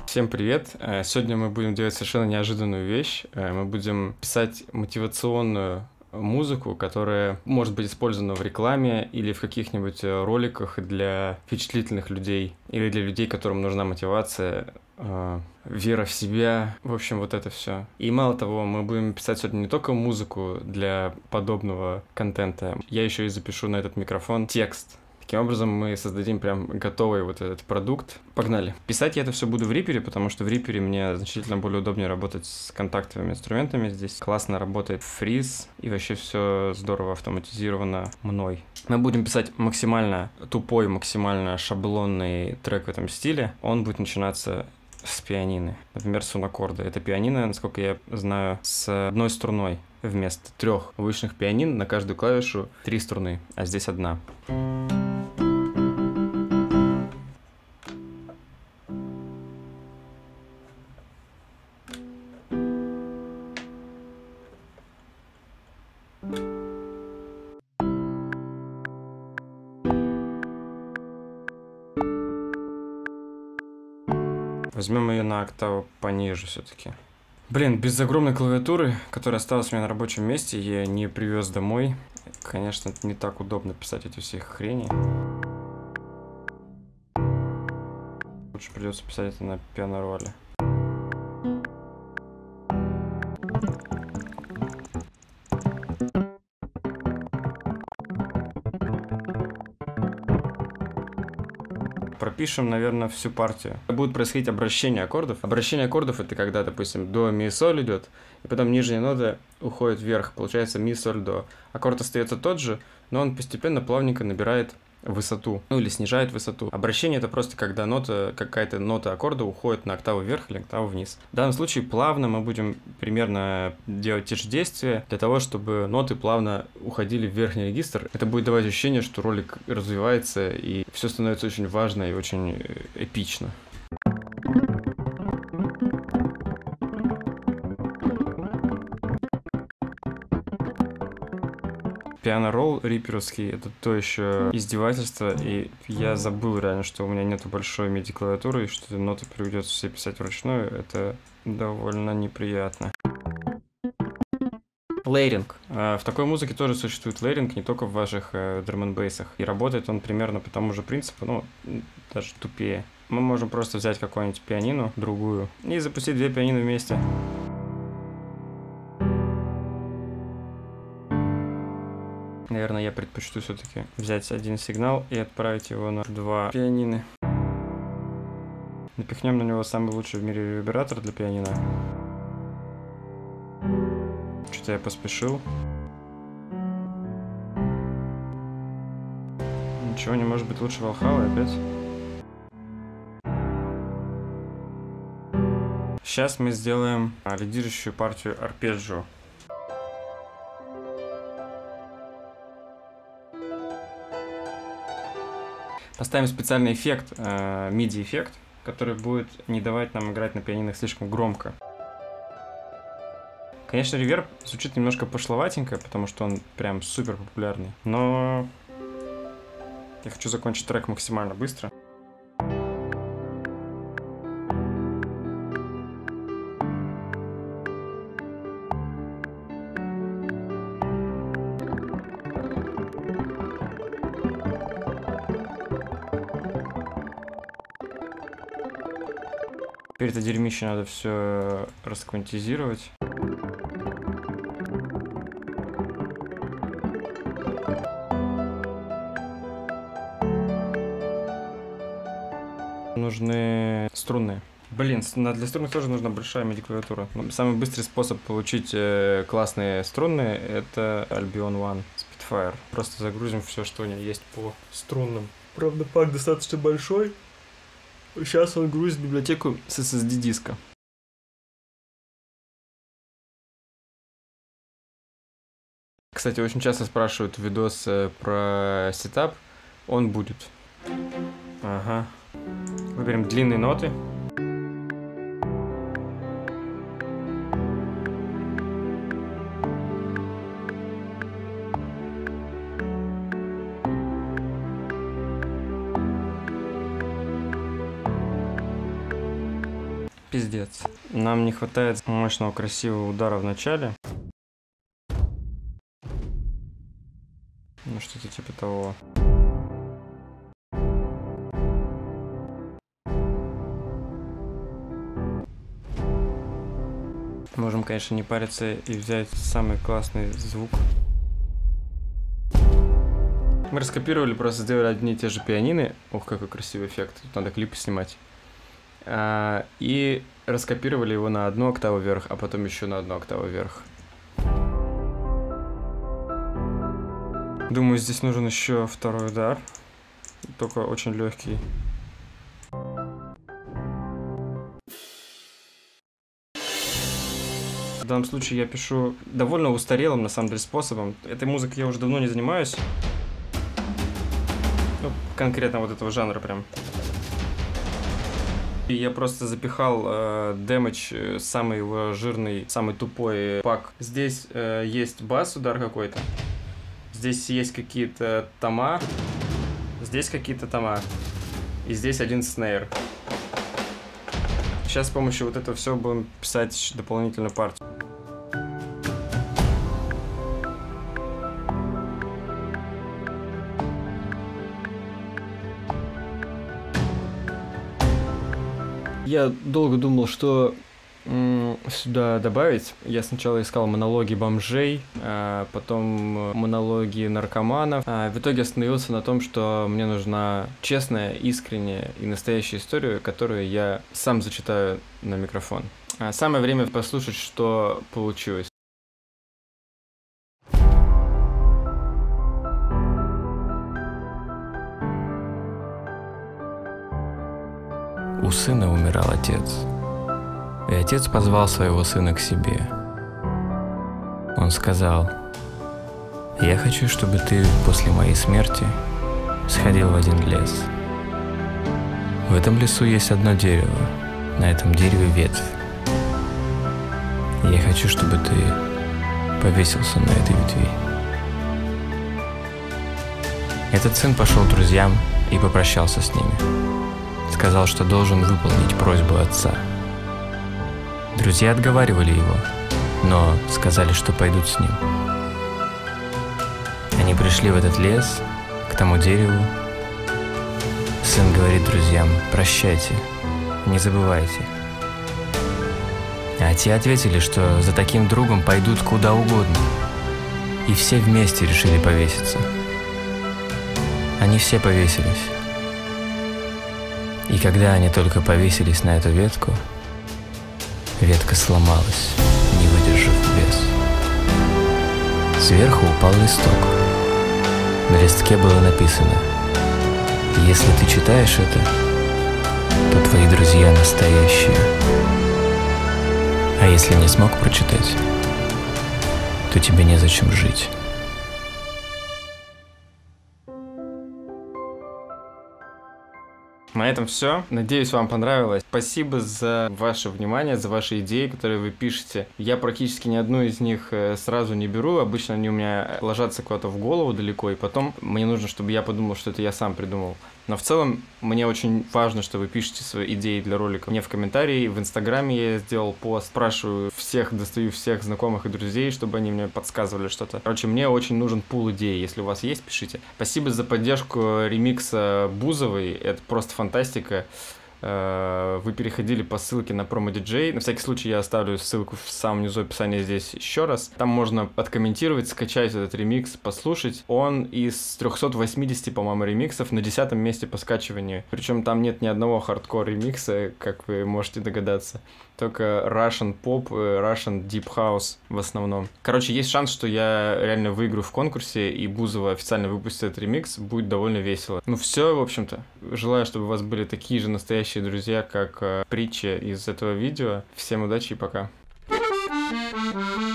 Всем привет! Сегодня мы будем делать совершенно неожиданную вещь. Мы будем писать мотивационную музыку, которая может быть использована в рекламе или в каких-нибудь роликах для впечатлительных людей или для людей, которым нужна мотивация, вера в себя, в общем, вот это все. И мало того, мы будем писать сегодня не только музыку для подобного контента, я еще и запишу на этот микрофон текст. Таким образом, мы создадим прям готовый вот этот продукт. Погнали. Писать я это все буду в Reaper, потому что в Reaper мне значительно более удобнее работать с контактовыми инструментами. Здесь классно работает фриз, и вообще все здорово автоматизировано мной. Мы будем писать максимально тупой, максимально шаблонный трек в этом стиле. Он будет начинаться с пианины, например, с фонаккорда. Это пианино, насколько я знаю, с одной струной. Вместо 3 обычных пианин на каждую клавишу 3 струны, а здесь одна. Возьмем ее на октаву пониже все-таки. Блин, без огромной клавиатуры, которая осталась у меня на рабочем месте, я не привез домой. Конечно, не так удобно писать эти все хрени. Лучше придется писать это на пиано-роле. Пропишем, наверное, всю партию. Будет происходить обращение аккордов. Обращение аккордов — это когда, допустим, до, ми, соль идет, и потом нижняя нота уходит вверх. Получается ми, соль, до. Аккорд остается тот же, но он постепенно, плавненько набирает высоту, ну или снижает высоту. Обращение — это просто когда какая-то нота аккорда уходит на октаву вверх или октаву вниз. В данном случае плавно мы будем примерно делать те же действия для того, чтобы ноты плавно уходили в верхний регистр. Это будет давать ощущение, что ролик развивается и все становится очень важно и очень эпично. Пиано-ролл риперовский — это то еще издевательство, и я забыл реально, что у меня нету большой MIDI-клавиатуры, и что ноты придется все писать вручную. Это довольно неприятно. Лейринг. В такой музыке тоже существует лейринг, не только в ваших драм-н-бейсах. И работает он примерно по тому же принципу, ну, даже тупее. Мы можем просто взять какую-нибудь пианину, другую, и запустить 2 пианины вместе. Наверное, я предпочту все-таки взять один сигнал и отправить его на 2 пианины. Напихнем на него самый лучший в мире ревербератор для пианино. Что-то я поспешил. Ничего не может быть лучше Валхаллы опять. Сейчас мы сделаем лидирующую партию арпеджио. Поставим специальный эффект, MIDI-эффект, который будет не давать нам играть на пианино слишком громко. Конечно, реверб звучит немножко пошловатенько, потому что он прям супер популярный, но я хочу закончить трек максимально быстро. Теперь это дерьмище надо все расквантизировать. Нужны струны. Блин, для струнных тоже нужна большая MIDI-клавиатура. Самый быстрый способ получить классные струны — это Albion One Spitfire. Просто загрузим все, что у него есть по струнным. Правда, пак достаточно большой. Сейчас он грузит библиотеку с SSD-диска. Кстати, очень часто спрашивают видос про сетап. Он будет. Ага. Выберем длинные ноты. Пиздец. Нам не хватает мощного красивого удара в начале. Ну, что-то типа того. Можем, конечно, не париться и взять самый классный звук. Мы раскопировали, просто сделали одни и те же пианины. Ох, какой красивый эффект. Тут надо клипы снимать. И раскопировали его на одну октаву вверх, а потом еще на одну октаву вверх. Думаю, здесь нужен еще второй удар. Только очень легкий. В данном случае я пишу довольно устарелым, на самом деле, способом. Этой музыкой я уже давно не занимаюсь. Ну, конкретно вот этого жанра прям. И я просто запихал Damage, самый его жирный, самый тупой пак. Здесь есть бас-удар какой-то. Здесь есть какие-то тома. Здесь какие-то тома. И здесь один снейр. Сейчас с помощью вот этого всего будем писать дополнительную партию. Я долго думал, что сюда добавить. Я сначала искал монологи бомжей, потом монологи наркоманов. В итоге остановился на том, что мне нужна честная, искренняя и настоящая история, которую я сам зачитаю на микрофон. Самое время послушать, что получилось. У сына умирал отец, и отец позвал своего сына к себе. Он сказал: «Я хочу, чтобы ты после моей смерти сходил в один лес. В этом лесу есть одно дерево, на этом дереве ветвь. Я хочу, чтобы ты повесился на этой ветви». Этот сын пошел к друзьям и попрощался с ними. Сказал, что должен выполнить просьбу отца. Друзья отговаривали его, но сказали, что пойдут с ним. Они пришли в этот лес, к тому дереву. Сын говорит друзьям: «Прощайте, не забывайте». А те ответили, что за таким другом пойдут куда угодно. И все вместе решили повеситься. Они все повесились. И когда они только повесились на эту ветку, ветка сломалась, не выдержав вес. Сверху упал листок. На листке было написано: «Если ты читаешь это, то твои друзья настоящие. А если не смог прочитать, то тебе незачем жить». На этом все. Надеюсь, вам понравилось. Спасибо за ваше внимание, за ваши идеи, которые вы пишете. Я практически ни одну из них сразу не беру. Обычно они у меня ложатся куда-то в голову далеко, и потом мне нужно, чтобы я подумал, что это я сам придумал. Но в целом мне очень важно, что вы пишете свои идеи для роликов мне в комментарии. В Инстаграме я сделал пост, спрашиваю всех, достаю всех знакомых и друзей, чтобы они мне подсказывали что-то. Короче, мне очень нужен пул идей. Если у вас есть, пишите. Спасибо за поддержку ремикса Бузовой. Это просто фантастика. Вы переходили по ссылке на промо-диджей. На всякий случай я оставлю ссылку в самом низу описания здесь еще раз. Там можно откомментировать, скачать этот ремикс, послушать. Он из 380, по-моему, ремиксов на 10-м месте по скачиванию. Причем там нет ни одного хардкор-ремикса, как вы можете догадаться. Только Russian Pop, Russian Deep House в основном. Короче, есть шанс, что я реально выиграю в конкурсе, и Бузова официально выпустит этот ремикс. Будет довольно весело. Ну все, в общем-то. Желаю, чтобы у вас были такие же настоящие друзья, как притча из этого видео. Всем удачи и пока.